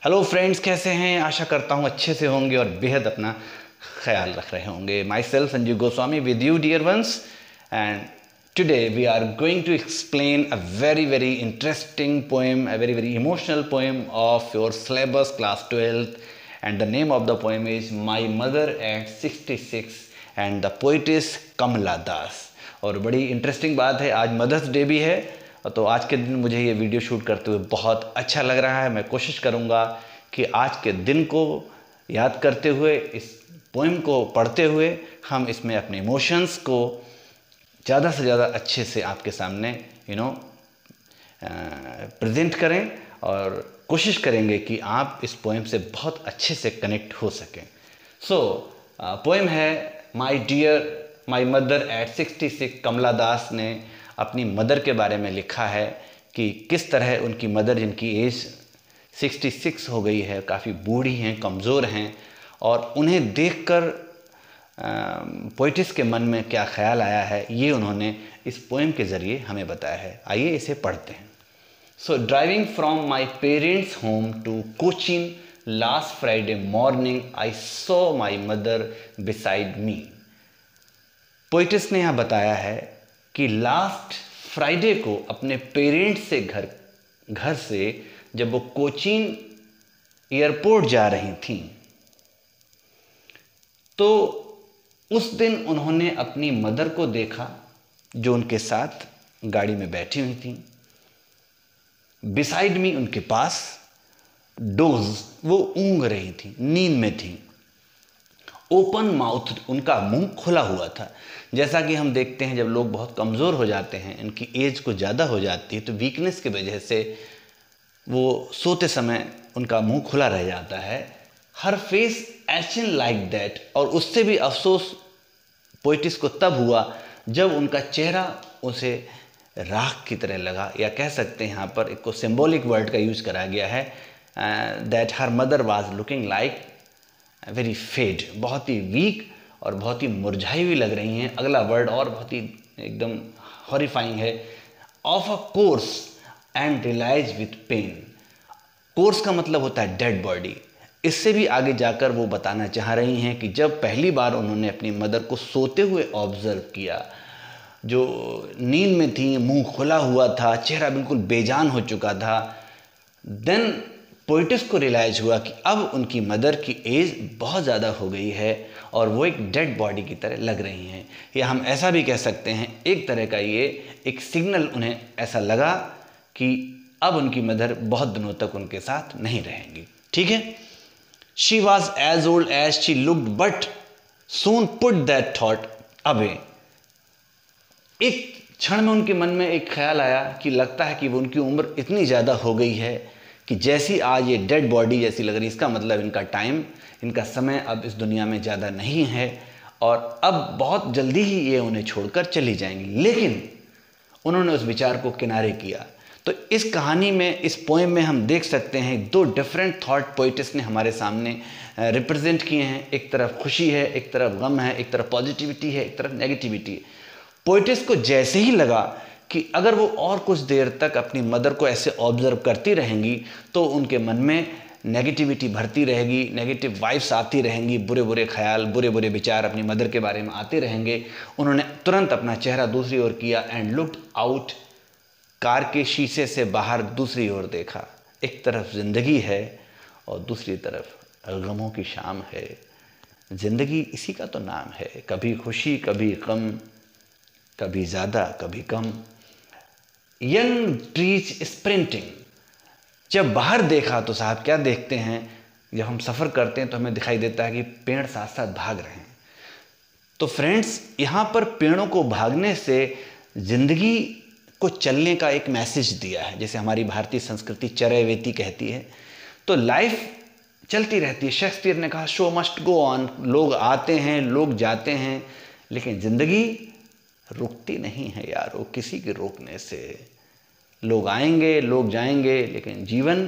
Hello friends, कैसे हैं? आशा करता हूँ अच्छे से होंगे और बेहद अपना ख्याल रख रहे होंगे। Myself Sanjeev Goswami with you dear ones, and today we are going to explain a very interesting poem, a very emotional poem of your syllabus class 12th, and the name of the poem is My Mother at 66 and the poet is Kamala Das। और बड़ी interesting बात है, आज mother's day भी है, तो आज के दिन मुझे ये वीडियो शूट करते हुए बहुत अच्छा लग रहा है। मैं कोशिश करूँगा कि आज के दिन को याद करते हुए, इस पोएम को पढ़ते हुए हम इसमें अपने इमोशंस को ज़्यादा से ज़्यादा अच्छे से आपके सामने प्रेजेंट करें और कोशिश करेंगे कि आप इस पोएम से बहुत अच्छे से कनेक्ट हो सकें। सो पोएम है माई मदर एट 66। कमला दास ने अपनी मदर के बारे में लिखा है कि किस तरह उनकी मदर, जिनकी एज 66 हो गई है, काफ़ी बूढ़ी हैं, कमज़ोर हैं, और उन्हें देखकर पोइटिस के मन में क्या ख्याल आया है, ये उन्होंने इस पोएम के ज़रिए हमें बताया है। आइए इसे पढ़ते हैं। So driving from my parents home to Cochin last Friday morning I saw my mother beside me. Poetess ने यहाँ बताया है कि लास्ट फ्राइडे को अपने पेरेंट्स से घर से जब वो कोचीन एयरपोर्ट जा रही थीं, तो उस दिन उन्होंने अपनी मदर को देखा जो उनके साथ गाड़ी में बैठी हुई थी। बिसाइड मी, उनके पास, डोज, वो ऊँग रही थी, नींद में थी। ओपन माउथ, उनका मुंह खुला हुआ था। जैसा कि हम देखते हैं जब लोग बहुत कमज़ोर हो जाते हैं, इनकी एज को ज़्यादा हो जाती है, तो वीकनेस की वजह से वो सोते समय उनका मुंह खुला रह जाता है। Her face ashen like that, और उससे भी अफसोस पोइटिस को तब हुआ जब उनका चेहरा उसे राख की तरह लगा, या कह सकते हैं यहाँ पर एक सिंबॉलिक वर्ड का यूज़ करा गया है, that her mother was looking like very fade, बहुत ही वीक और बहुत ही मुरझाई हुई लग रही हैं। अगला वर्ड और बहुत ही एकदम हॉरिफाइंग है, of a course and realise with pain. Course का मतलब होता है डेड बॉडी। इससे भी आगे जाकर वो बताना चाह रही हैं कि जब पहली बार उन्होंने अपनी मदर को सोते हुए ऑब्जर्व किया, जो नींद में थी, मुंह खुला हुआ था, चेहरा बिल्कुल बेजान हो चुका था, देन पोइटिस को रियलाइज हुआ कि अब उनकी मदर की एज बहुत ज़्यादा हो गई है और वो एक डेड बॉडी की तरह लग रही हैं। या हम ऐसा भी कह सकते हैं, एक तरह का ये एक सिग्नल उन्हें ऐसा लगा कि अब उनकी मदर बहुत दिनों तक उनके साथ नहीं रहेंगी। ठीक है। She was as old as she looked but soon put that thought away. एक क्षण में उनके मन में एक ख्याल आया कि लगता है कि वो उनकी उम्र इतनी ज़्यादा हो गई है कि जैसी आज ये डेड बॉडी जैसी लग रही, इसका मतलब इनका टाइम, इनका समय अब इस दुनिया में ज़्यादा नहीं है और अब बहुत जल्दी ही ये उन्हें छोड़कर चली जाएंगी। लेकिन उन्होंने उस विचार को किनारे किया। तो इस कहानी में, इस पोएम में हम देख सकते हैं दो डिफरेंट थॉट पोइटिस ने हमारे सामने रिप्रेजेंट किए हैं। एक तरफ खुशी है, एक तरफ गम है, एक तरफ पॉजिटिविटी है, एक तरफ नेगेटिविटी है। पोइटिस को जैसे ही लगा कि अगर वो और कुछ देर तक अपनी मदर को ऐसे ऑब्जर्व करती रहेंगी तो उनके मन में नेगेटिविटी भरती रहेगी, नेगेटिव वाइब्स आती रहेंगी, बुरे बुरे ख्याल, बुरे बुरे विचार अपनी मदर के बारे में आते रहेंगे। उन्होंने तुरंत अपना चेहरा दूसरी ओर किया एंड लुक्ड आउट। कार के शीशे से बाहर दूसरी ओर देखा। एक तरफ ज़िंदगी है और दूसरी तरफ गमों की शाम है। ज़िंदगी इसी का तो नाम है, कभी खुशी कभी गम, कभी ज़्यादा कभी कम। Young trees sprinting. जब बाहर देखा तो साहब क्या देखते हैं, जब हम सफ़र करते हैं तो हमें दिखाई देता है कि पेड़ साथ साथ भाग रहे हैं। तो फ्रेंड्स, यहाँ पर पेड़ों को भागने से ज़िंदगी को चलने का एक मैसेज दिया है। जैसे हमारी भारतीय संस्कृति चरैवेति कहती है, तो लाइफ चलती रहती है। शेक्सपियर ने कहा शो मस्ट गो ऑन। लोग आते हैं, लोग जाते हैं, लेकिन ज़िंदगी रुकती नहीं है यार। वो किसी के रोकने से, लोग आएंगे लोग जाएंगे, लेकिन जीवन,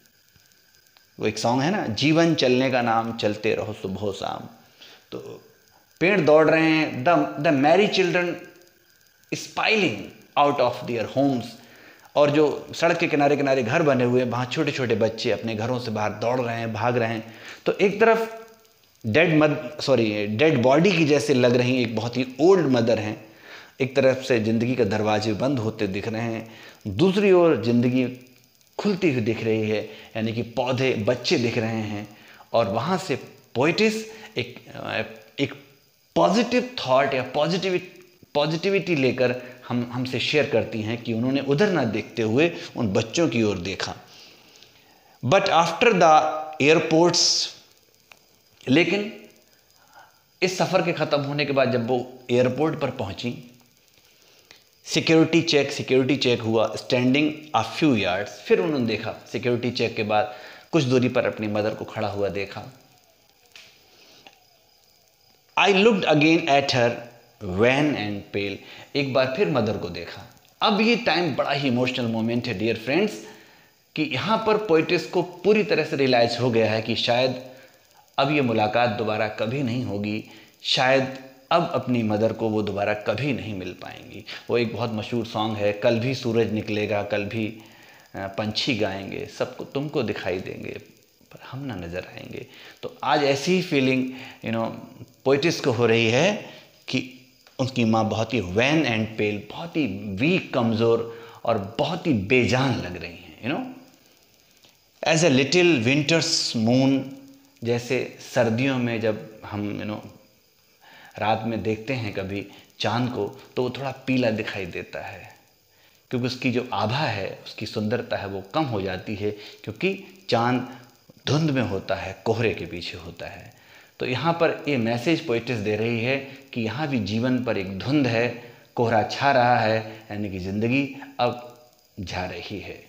वो एक सॉन्ग है ना, जीवन चलने का नाम, चलते रहो सुबह शाम। तो पेड़ दौड़ रहे हैं, the merry children spilling out of their homes, और जो सड़क के किनारे किनारे घर बने हुए हैं, वहाँ छोटे छोटे बच्चे अपने घरों से बाहर दौड़ रहे हैं, भाग रहे हैं। तो एक तरफ डेड बॉडी की जैसे लग रही एक बहुत ही ओल्ड मदर हैं, एक तरफ से ज़िंदगी का दरवाजे बंद होते दिख रहे हैं, दूसरी ओर ज़िंदगी खुलती हुई दिख रही है, यानी कि पौधे बच्चे दिख रहे हैं। और वहाँ से पोएटिस एक पॉजिटिव थॉट या पॉजिटिविटी लेकर हमसे शेयर करती हैं कि उन्होंने उधर ना देखते हुए उन बच्चों की ओर देखा। बट आफ्टर द एयरपोर्ट्स, लेकिन इस सफ़र के ख़त्म होने के बाद जब वो एयरपोर्ट पर पहुंची, सिक्योरिटी चेक हुआ, स्टैंडिंग अ फ्यू यार्ड्स। फिर उन्होंने देखा, सिक्योरिटी चेक के बाद कुछ दूरी पर अपनी मदर को खड़ा हुआ देखा। I looked again at her wan and pale. एक बार फिर मदर को देखा। अब ये टाइम बड़ा ही इमोशनल मोमेंट है डियर फ्रेंड्स, कि यहाँ पर पोएटिस को पूरी तरह से रियलाइज हो गया है कि शायद अब ये मुलाकात दोबारा कभी नहीं होगी, शायद अब अपनी मदर को वो दोबारा कभी नहीं मिल पाएंगी। वो एक बहुत मशहूर सॉन्ग है, कल भी सूरज निकलेगा, कल भी पंछी गाएंगे, सबको तुमको दिखाई देंगे पर हम ना नज़र आएंगे। तो आज ऐसी ही फीलिंग पोएटिस को हो रही है कि उसकी माँ बहुत ही वैन एंड पेल, बहुत ही वीक, कमज़ोर और बहुत ही बेजान लग रही हैं। As a little winter's moon, जैसे सर्दियों में जब हम रात में देखते हैं कभी चांद को, तो वो थोड़ा पीला दिखाई देता है, क्योंकि उसकी जो आभा है, उसकी सुंदरता है, वो कम हो जाती है, क्योंकि चांद धुंध में होता है, कोहरे के पीछे होता है। तो यहाँ पर ये मैसेज पोएटिस दे रही है कि यहाँ भी जीवन पर एक धुंध है, कोहरा छा रहा है, यानी कि ज़िंदगी अब जा रही है।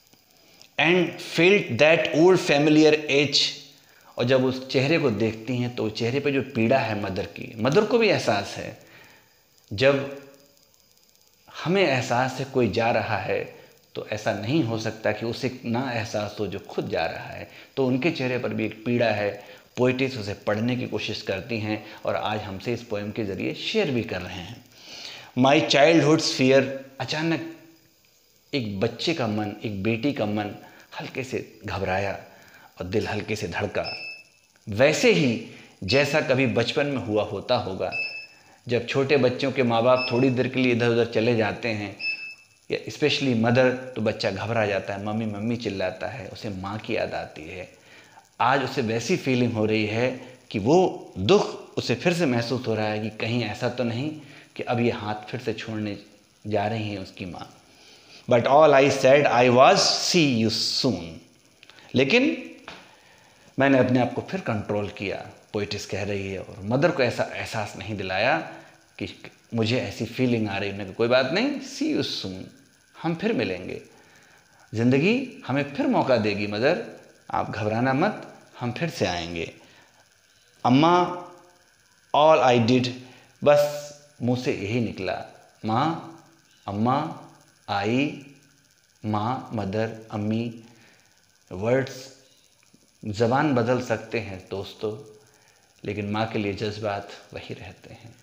And felt that old familiar ache, और जब उस चेहरे को देखती हैं तो चेहरे पे जो पीड़ा है मदर को भी एहसास है। जब हमें एहसास है कोई जा रहा है, तो ऐसा नहीं हो सकता कि उसे ना एहसास हो जो खुद जा रहा है। तो उनके चेहरे पर भी एक पीड़ा है। पोएटिस उसे पढ़ने की कोशिश करती हैं और आज हमसे इस पोएम के ज़रिए शेयर भी कर रहे हैं। माई चाइल्डहुड्स फियर, अचानक एक बच्चे का मन, एक बेटी का मन हल्के से घबराया और दिल हल्के से धड़का, वैसे ही जैसा कभी बचपन में हुआ होता होगा। जब छोटे बच्चों के माँ बाप थोड़ी देर के लिए इधर उधर चले जाते हैं, या स्पेशली मदर, तो बच्चा घबरा जाता है, मम्मी मम्मी चिल्लाता है, उसे माँ की याद आती है। आज उसे वैसी फीलिंग हो रही है कि वो दुख उसे फिर से महसूस हो रहा है कि कहीं ऐसा तो नहीं कि अब ये हाथ फिर से छोड़ने जा रही हैं उसकी माँ। But all I said I was see you soon, लेकिन मैंने अपने आप को फिर कंट्रोल किया, पोएटिस कह रही है, और मदर को ऐसा एहसास नहीं दिलाया कि मुझे ऐसी फीलिंग आ रही है। कोई बात नहीं, सी यू सून, हम फिर मिलेंगे, ज़िंदगी हमें फिर मौका देगी मदर, आप घबराना मत, हम फिर से आएंगे। अम्मा, ऑल आई डिड, बस मुँह से यही निकला, माँ, अम्मा, आई, माँ, मदर, अम्मी। वर्ड्स ज़बान बदल सकते हैं दोस्तों, लेकिन माँ के लिए जज्बात वही रहते हैं।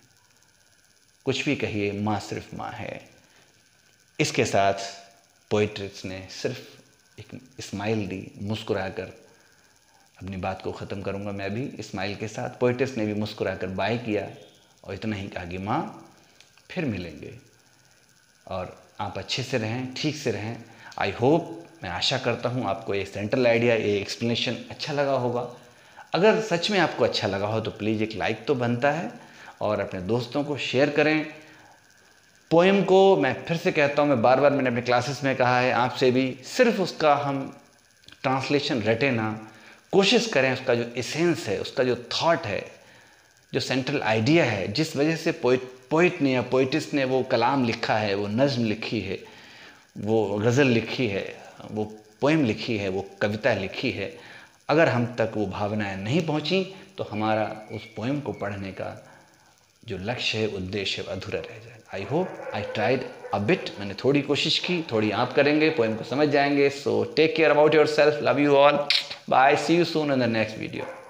कुछ भी कहिए, माँ सिर्फ माँ है। इसके साथ पोएटिस ने सिर्फ एक स्माइल दी, मुस्कुराकर अपनी बात को ख़त्म करूँगा मैं भी स्माइल के साथ। पोएटिस ने भी मुस्कुराकर बाय किया और इतना ही कहा कि माँ फिर मिलेंगे और आप अच्छे से रहें, ठीक से रहें। आई होप, मैं आशा करता हूँ आपको ये सेंट्रल आइडिया, ये एक्सप्लेनेशन अच्छा लगा होगा। अगर सच में आपको अच्छा लगा हो तो प्लीज़ एक लाइक तो बनता है और अपने दोस्तों को शेयर करें। पोएम को मैं फिर से कहता हूँ, मैं बार बार मैंने अपने क्लासेस में कहा है, आपसे भी सिर्फ उसका हम ट्रांसलेशन रटे ना, कोशिश करें उसका जो एसेंस है, उसका जो थॉट है, जो सेंट्रल आइडिया है, जिस वजह से पोइट ने या पोएटिस ने वो कलाम लिखा है, वो नज़्म लिखी है, वो गज़ल लिखी है, वो पोएम लिखी है, वो कविता लिखी है, अगर हम तक वो भावनाएं नहीं पहुंची तो हमारा उस पोएम को पढ़ने का जो लक्ष्य है, उद्देश्य है, अधूरा रह जाएगा। I hope I tried a bit, मैंने थोड़ी कोशिश की, थोड़ी आप करेंगे, पोएम को समझ जाएंगे। So take care about yourself, love you all, bye, see you soon in the next video.